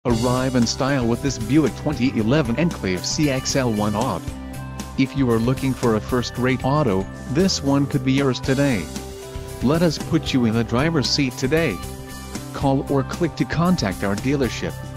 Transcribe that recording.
Arrive in style with this Buick 2011 Enclave CXL-1 AWD. If you are looking for a first-rate auto, this one could be yours today. Let us put you in the driver's seat today. Call or click to contact our dealership.